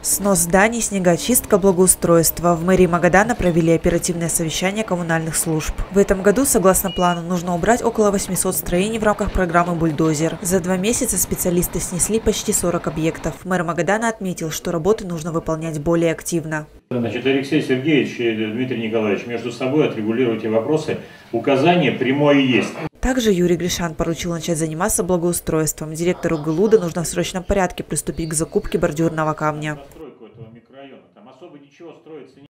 Снос зданий, снегоочистка, благоустройство. В мэрии Магадана провели оперативное совещание коммунальных служб. В этом году, согласно плану, нужно убрать около 800 строений в рамках программы «Бульдозер». За 2 месяца специалисты снесли почти 40 объектов. Мэр Магадана отметил, что работы нужно выполнять более активно. Значит, Алексей Сергеевич и Дмитрий Николаевич между собой отрегулируйте вопросы. Указание прямое есть. Также Юрий Гришан поручил начать заниматься благоустройством. Директору ГЛУДа нужно в срочном порядке приступить к закупке бордюрного камня.